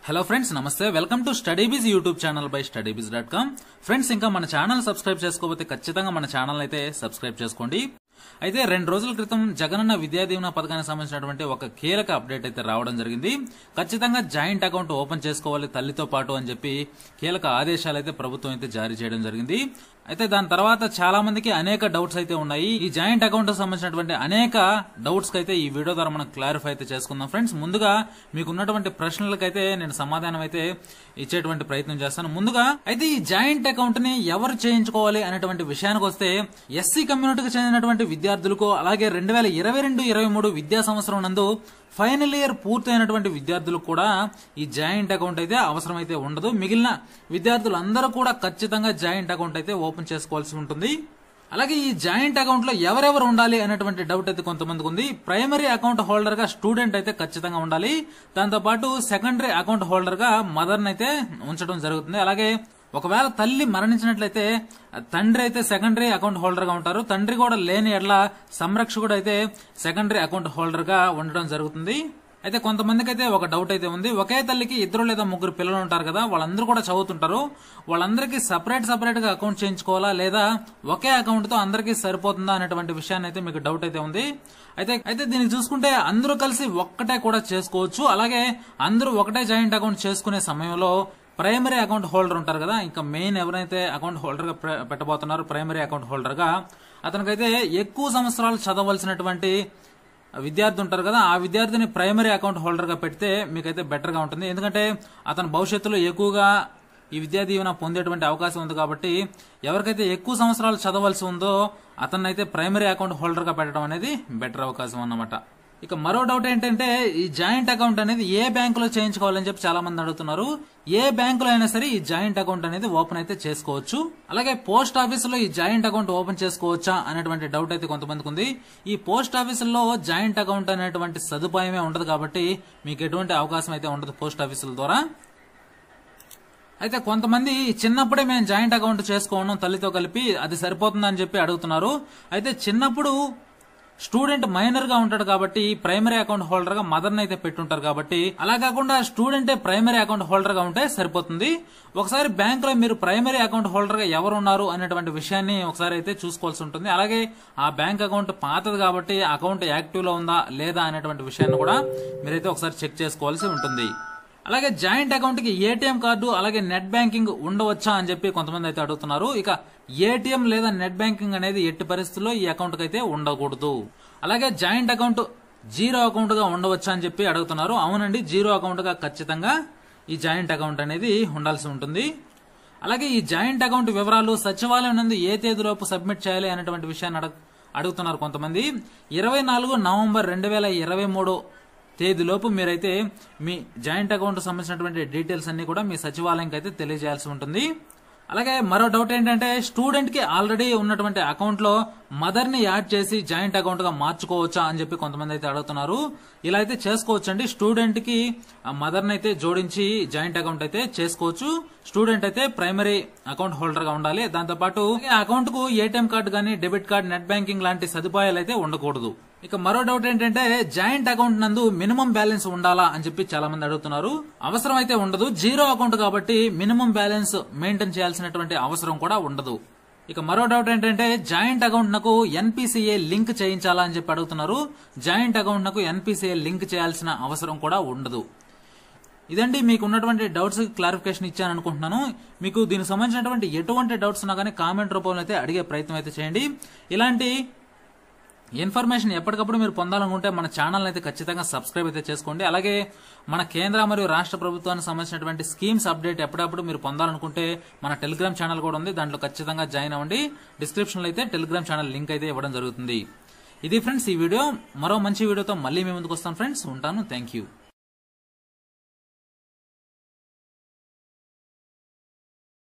Hello friends, నమస్తే. Welcome to StudyBiz YouTube channel by studybiz.com. Friends, ఇంకా మన channel subscribe చేసుకోకపోతే ఖచ్చితంగా మన ఛానల్ అయితే సబ్స్క్రైబ్ చేసుకోండి. అయితే 2 రోజుల క్రితం జగనన్న విద్యా దీవెన పథకానికి సంబంధించినటువంటి ఒక కీలక అప్డేట్ అయితే రావడం జరిగింది. ఖచ్చితంగా జాయింట్ అకౌంట్ ఓపెన్ చేసుకోవాలి తల్లితో పాటు అని చెప్పి కీలక ఆదేశాలు అయితే ప్రభుత్వం అయితే జారీ చేయడం జరిగింది. అయితే దాని తర్వాత చాలా మందికి అనేక డౌట్స్ అయితే ఉన్నాయి. ఈ జాయింట్ అకౌంట్ సంబంధించినటువంటి అనేక డౌట్స్ అయితే ఈ వీడియో ద్వారా మనం క్లారిఫై అయితే చేసుకుందాం. ఫ్రెండ్స్, ముందుగా మీకు ఉన్నటువంటి ప్రశ్నలకైతే నేను సమాధానం అయితే ఇచ్చేటువంటి ప్రయత్నం చేస్తాను. ముందుగా అయితే ఈ జాయింట్ అకౌంట్ ని ఎవరు చేయించుకోవాలి అనేటువంటి విషయానికి వస్తే ఎస్సీ కమ్యూనిటీకి చెందినటువంటి విద్యార్థులకు, అలాగే 2022-23 విద్యా సంవత్సరం నందు ఫైనల్ ఇయర్ పూర్తయినటువంటి విద్యార్థులకు కూడా ఈ జాయింట్ అకౌంట్ అయితే అవసరం అయితే ఉండదు. మిగిలిన విద్యార్థులందరూ కూడా ఖచ్చితంగా జాయింట్ అకౌంట్ అయితే ఓపెన్ చేసుకోవాల్సి ఉంటుంది. అలాగే ఈ జాయింట్ అకౌంట్ లో ఎవరెవరు ఉండాలి అనేటువంటి డౌట్ అయితే కొంతమందికి ఉంది. ప్రైమరీ అకౌంట్ హోల్డర్ గా స్టూడెంట్ అయితే ఖచ్చితంగా ఉండాలి. దాంతో పాటు సెకండరీ అకౌంట్ హోల్డర్ గా మదర్ అయితే ఉంచడం జరుగుతుంది. అలాగే ఒకవేళ తల్లి మరణించినట్లయితే తండ్రి అయితే సెకండరీ అకౌంట్ హోల్డర్ గా ఉంటారు. తండ్రి కూడా లేని ఎడ్ల సంరక్షకుడు అయితే సెకండరీ అకౌంట్ హోల్డర్ గా ఉండడం జరుగుతుంది. అయితే కొంతమందికి అయితే ఒక డౌట్ అయితే ఉంది. ఒకే తల్లికి 2 లేదా 3 పిల్లలు ఉంటారు కదా, వాళ్ళందరూ కూడా చదువుతుంటారు. వాళ్ళందరికీ సపరేట్ గా అకౌంట్ చేయించుకోవాలా, లేదా ఒకే అకౌంట్ తో అందరికీ సరిపోతుందా అనేటువంటి విషయాన్ని అయితే మీకు డౌట్ అయితే ఉంది. అయితే దీనికి చూసుకుంటే అందరూ కలిసి ఒక్కటే కూడా చేసుకోవచ్చు. అలాగే అందరూ ఒకటే జాయింట్ అకౌంట్ చేసుకునే సమయంలో ప్రైమరీ అకౌంట్ హోల్డర్ ఉంటారు కదా, ఇంకా మెయిన్ ఎవరైతే అకౌంట్ హోల్డర్ గా పెట్టబోతున్నారో ప్రైమరీ అకౌంట్ హోల్డర్ గా, అతనికైతే ఎక్కువ సంవత్సరాలు చదవలసినటువంటి విద్యార్థి ఉంటారు కదా, ఆ విద్యార్థిని ప్రైమరీ అకౌంట్ హోల్డర్ గా పెడితే మీకైతే బెటర్ గా ఉంటుంది. ఎందుకంటే అతను భవిష్యత్తులో ఎక్కువగా ఈ విద్యా దీవెన పొందేటువంటి అవకాశం ఉంది. కాబట్టి ఎవరికైతే ఎక్కువ సంవత్సరాలు చదవలసి ఉందో అతన్నైతే ప్రైమరీ అకౌంట్ హోల్డర్ గా పెట్టడం అనేది బెటర్ అవకాశం అన్నమాట. ఇక మరో డౌట్ ఏంటంటే ఈ జాయింట్ అకౌంట్ అనేది ఏ బ్యాంకులో చేయించుకోవాలని చెప్పి చాలా మంది అడుగుతున్నారు. ఏ బ్యాంకులో అయినా సరే ఈ జాయింట్ అకౌంట్ అనేది ఓపెన్ అయితే చేసుకోవచ్చు. అలాగే పోస్ట్ ఆఫీసులో ఈ జాయింట్ అకౌంట్ ఓపెన్ చేసుకోవచ్చా అనేటువంటి డౌట్ అయితే కొంతమందికి ఉంది. ఈ పోస్ట్ ఆఫీసుల్లో జాయింట్ అకౌంట్ అనేటువంటి సదుపాయమే ఉండదు కాబట్టి మీకు ఎటువంటి అవకాశం అయితే ఉండదు పోస్ట్ ఆఫీసుల ద్వారా. అయితే కొంతమంది చిన్నప్పుడే మేము జాయింట్ అకౌంట్ చేసుకోవడం తల్లితో కలిపి అది సరిపోతుందని చెప్పి అడుగుతున్నారు. అయితే చిన్నప్పుడు స్టూడెంట్ మైనర్ గా ఉంటాడు కాబట్టి ప్రైమరీ అకౌంట్ హోల్డర్ గా మదర్ అయితే పెట్టుంటారు కాబట్టి, అలా కాకుండా స్టూడెంటే ప్రైమరీ అకౌంట్ హోల్డర్ గా ఉంటే సరిపోతుంది. ఒకసారి బ్యాంక్ లో మీరు ప్రైమరీ అకౌంట్ హోల్డర్ గా ఎవరు ఉన్నారు అనేటువంటి విషయాన్ని ఒకసారి అయితే చూసుకోవాల్సి ఉంటుంది. అలాగే ఆ బ్యాంక్ అకౌంట్ పాతది కాబట్టి అకౌంట్ యాక్టివ్ లో ఉందా లేదా అనేటువంటి విషయాన్ని కూడా మీరైతే ఒకసారి చెక్ చేసుకోవాల్సి ఉంటుంది. అలాగే జాయింట్ అకౌంట్ కి ఏటీఎం కార్డు అలాగే నెట్ బ్యాంకింగ్ ఉండవచ్చా అని చెప్పి కొంతమంది అయితే అడుగుతున్నారు. ఇక ఏటీఎం లేదా నెట్ బ్యాంకింగ్ అనేది ఎట్టి పరిస్థితుల్లో ఈ అకౌంట్ కి అయితే ఉండకూడదు. అలాగే జాయింట్ అకౌంట్ జీరో అకౌంట్ గా ఉండవచ్చా అని చెప్పి అడుగుతున్నారు. అవునండి, జీరో అకౌంట్ గా ఖచ్చితంగా ఈ జాయింట్ అకౌంట్ అనేది ఉండాల్సి ఉంటుంది. అలాగే ఈ జాయింట్ అకౌంట్ వివరాలు సచివాలయం నుండి ఏ తేదీలోపు సబ్మిట్ చేయాలి అనేటువంటి విషయాన్ని అడుగుతున్నారు కొంతమంది. 24 నవంబర్ 2023 తేదీలోపు మీరైతే మీ జాయింట్ అకౌంట్ సంబంధించినటువంటి డీటెయిల్స్ అన్ని కూడా మీ సచివాలయంకి అయితే తెలియజేయాల్సి ఉంటుంది. అలాగే మరో డౌట్ ఏంటంటే స్టూడెంట్ కి ఆల్రెడీ ఉన్నటువంటి అకౌంట్ లో మదర్ ని యాడ్ చేసి జాయింట్ అకౌంట్ గా మార్చుకోవచ్చా అని చెప్పి కొంతమంది అయితే అడుగుతున్నారు. ఇలా అయితే చేసుకోవచ్చండి. స్టూడెంట్ కి మదర్ ని అయితే జోడించి జాయింట్ అకౌంట్ అయితే చేసుకోవచ్చు. స్టూడెంట్ అయితే ప్రైమరీ అకౌంట్ హోల్డర్ గా ఉండాలి. దాంతోపాటు అకౌంట్ కు ఏటీఎం కార్డు గానీ డెబిట్ కార్డు నెట్ బ్యాంకింగ్ లాంటి సదుపాయాలు అయితే ఉండకూడదు. ఇక మరో డౌట్ ఏంటంటే జాయింట్ అకౌంట్ నందు మినిమం బ్యాలెన్స్ ఉండాలా అని చెప్పి చాలా మంది అడుగుతున్నారు. అవసరం అయితే ఉండదు. జీరో అకౌంట్ కాబట్టి మినిమం బ్యాలెన్స్ మెయింటైన్ చేయాల్సినటువంటి అవసరం కూడా ఉండదు. ఇక మరో డౌట్ ఏంటంటే జాయింట్ అకౌంట్ నాకు ఎన్పిసిఏ లింక్ చేయించాలా అని చెప్పి అడుగుతున్నారు. జాయింట్ అకౌంట్ నాకు ఎన్పిసిఏ లింక్ చేయాల్సిన అవసరం కూడా ఉండదు. ఇదండి మీకు ఉన్నటువంటి డౌట్స్ క్లారిఫికేషన్ ఇచ్చాను అనుకుంటున్నాను. మీకు దీనికి సంబంధించినటువంటి ఎటువంటి డౌట్స్ ఉన్నా కానీ కామెంట్ రూపంలో అయితే అడిగే ప్రయత్నం అయితే చేయండి. ఇలాంటి ఇన్ఫర్మేషన్ ఎప్పటికప్పుడు మీరు పొందాలనుకుంటే మన ఛానల్ అయితే ఖచ్చితంగా సబ్స్క్రైబ్ అయితే చేసుకోండి. అలాగే మన కేంద్ర మరియు రాష్ట్ర ప్రభుత్వానికి సంబంధించినటువంటి స్కీమ్స్ అప్డేట్ ఎప్పటికప్పుడు మీరు పొందాలనుకుంటే మన టెలిగ్రామ్ ఛానల్ కూడా ఉంది, దాంట్లో ఖచ్చితంగా జాయిన్ అవ్వండి. డిస్క్రిప్షన్ లో అయితే టెలిగ్రామ్ ఛానల్ లింక్ అయితే ఇవ్వడం జరుగుతుంది. ఇది ఫ్రెండ్స్ ఈ వీడియో. మరో మంచి వీడియోతో మళ్ళీ మీ ముందుకు వస్తాను ఫ్రెండ్స్. ఉంటాను. Thank you.